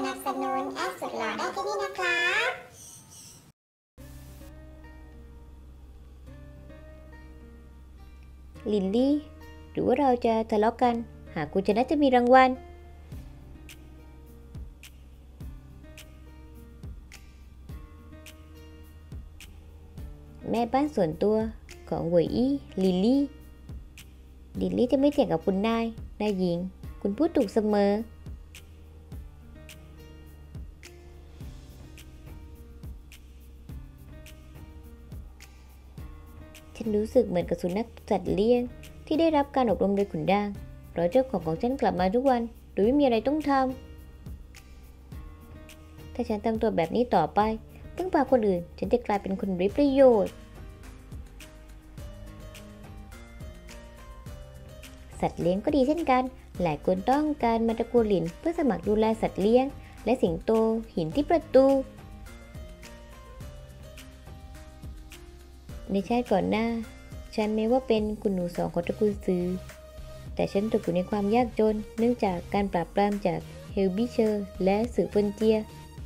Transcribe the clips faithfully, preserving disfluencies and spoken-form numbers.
นับสนุนแอดสุดหล่อได้ที่นี่นะครับลินลี่หรือว่าเราจะทะเลาะกันหากคุณชนะจะมีรางวัลแม่บ้านส่วนตัวของเหวยอี้ลินลี่ลินลี่จะไม่เถียงกับคุณนายนายหญิงคุณพูดถูกเสมอฉันรู้สึกเหมือนกับสุนัขสัตว์เลี้ยงที่ได้รับการอบรมโดยขุนนางเพราะเจ้าของของฉันกลับมาทุกวันโดยไม่มีอะไรต้องทำถ้าฉันทำตัวแบบนี้ต่อไปพึ่งพาคนอื่นฉันจะกลายเป็นคนไร้ประโยชน์สัตว์เลี้ยงก็ดีเช่นกันหลายคนต้องการมาตระกูลหลินเพื่อสมัครดูแลสัตว์เลี้ยงและสิงโตหินที่ประตูในชาติก่อนหน้าฉันแม้ว่าเป็นคุณหนูสองของตระกูลซือแต่ฉันตกอยู่ในความยากจนเนื่องจากการปราบปรามจากเฮลบิเชอร์และสื่อเฟินเจีย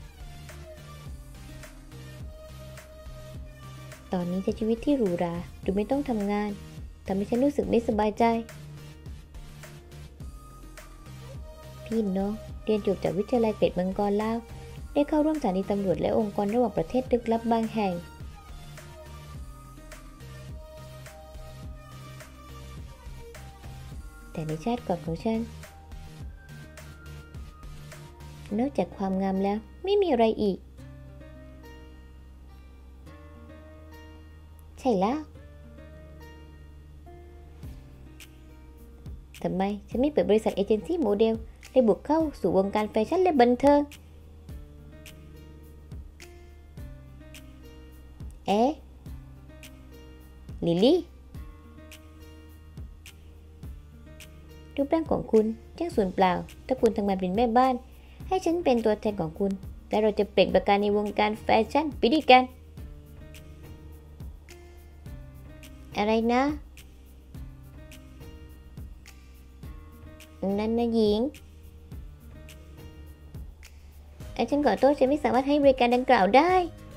ตอนนี้ใช้ชีวิตที่หรูหราโดยไม่ต้องทำงานทำให้ฉันรู้สึกไม่สบายใจพี่น้องเรียนจบจากวิทยาลัยเกรดมังกรลาวได้เข้าร่วมสถานีตำรวจและองค์กรระหว่างประเทศลึกลับบางแห่งแต่ในชาติก่อนของฉันนอกจากความงามแล้วไม่มีอะไรอีกใช่แล้วทำไมฉันไม่เปิดบริษัทเอเจนซี่โมเดลและบุกเข้าสู่วงการแฟชั่นและบันเทิงเอ๊ะลิลลี่รูปร่างของคุณช่างสูญเปล่าถ้าคุณทำงานเป็นแม่บ้านให้ฉันเป็นตัวแทนของคุณและเราจะเปล่งประกายในวงการแฟชั่นไปด้วยกันอะไรนะนั่นนะหญิงไอ้ฉันขอโทษฉันไม่สามารถให้บริการดังกล่าวได้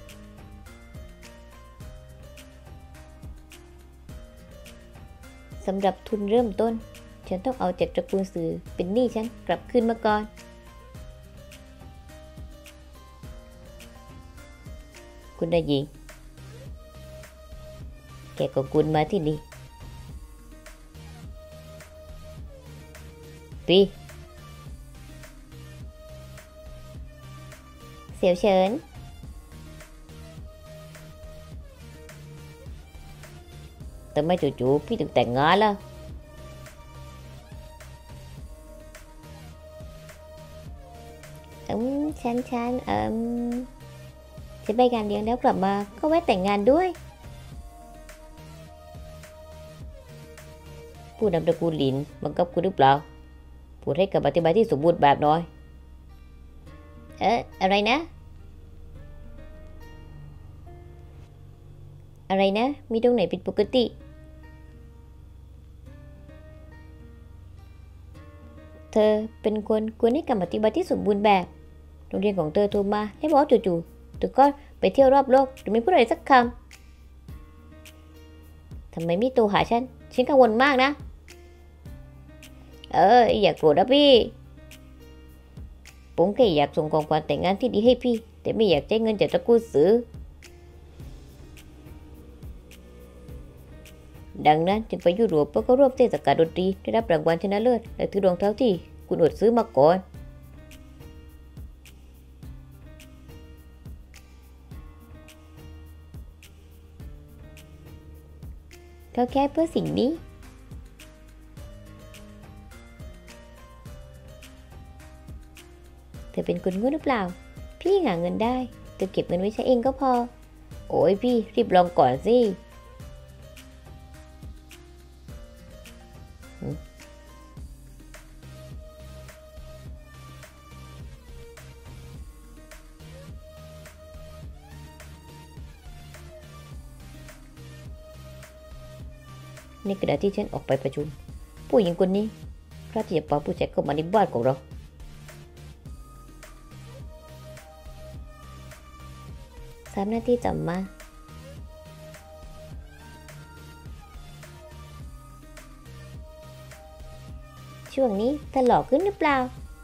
สำหรับทุนเริ่มต้นฉันต้องเอาจากตระกูลสื่อเป็นหนี้ฉันกลับคืนมาก่อนคุณนายหญิงแกของคุณมาที่นี่ปีเสี่ยวเฉินแต่ไม่จู่ๆพี่ถึงแต่งงานแล้วอืมฉันฉันเอ่มจะไปงานเลี้ยงแล้วกลับมาก็แวะแต่งงานด้วยผู้นำตระกูลหลินบังคับคุณหรือเปล่าพูดให้กับอธิบายที่สมบูรณ์แบบหน่อยเอ๊ะอะไรนะอะไรนะมีตรงไหนผิดปกติเธอเป็นคนควรให้คำอธิบายที่สมบูรณ์แบบโรงเรียนของเธอโทรมาให้บอกจู่ๆเธอก็ไปเที่ยวรอบโลกโดยไม่พูดอะไรสักคำทำไมไม่โทรหาฉันฉันกังวลมากนะเอออย่าโกรธนะพี่ผมแค่อยากส่งของขวัญแต่งงานที่ดีให้พี่แต่ไม่อยากใช้เงินจากตระกูลซื้อดังนั้นจึงไปยุโรปเพื่อเข้าร่วมเทศกาลดนตรีได้รับรางวัลชนะเลิศและถือรองเท้าที่คุณอดซื้อมาก่อนเขาแค่เพื่อสิ่งนี้เธอเป็นคนงูหรือเปล่าพี่หาเงินได้เธอเก็บเงินไว้ใช้เองก็พอโอ้ยพี่รีบลองก่อนสิในกระดาษที่ฉันออกไปประชุมผู้หญิงคนนี้พระที่จะปาผู้ชายเข้ามาในบ้านของเราสามนาทีต่อมาช่วงนี้เธอหล่อขึ้นหรือเปล่า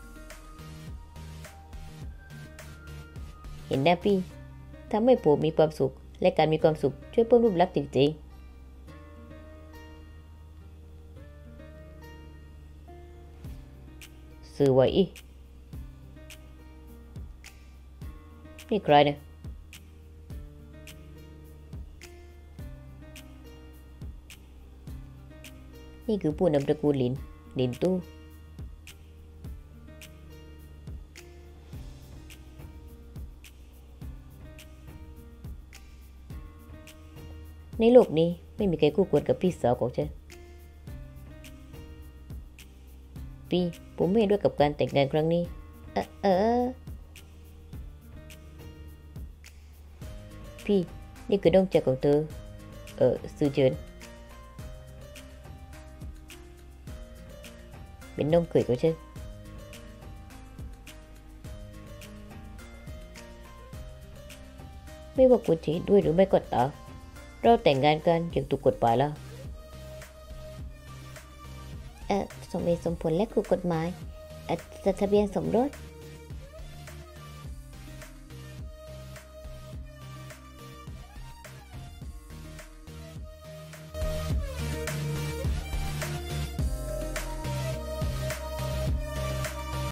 เห็นนะพี่ทำให้ผมมีความสุขและการมีความสุขช่วยเพิ่มรูปลักษณ์จริงๆสื่อไว้อีนี่ใครเนี่ยนี่คือผู้นำตระกูลหลินหลินตู้ในโลกนี้ไม่มีใครคู่ควรกับพี่สาวของฉันพี่ผมไม่เห็นด้วยกับการแต่งงานครั้งนี้เออเออพี่นี่คือน้องชายของเธอเออซือเจินเป็นน้องเขยของฉันไม่ว่าคุณจะเห็นด้วยหรือไม่ก็ตามเราแต่งงานกันอย่างถูกกฎหมายแล้วเออสมเหตุสมผลและถูกกฎหมายเออจดทะเบียนสมรส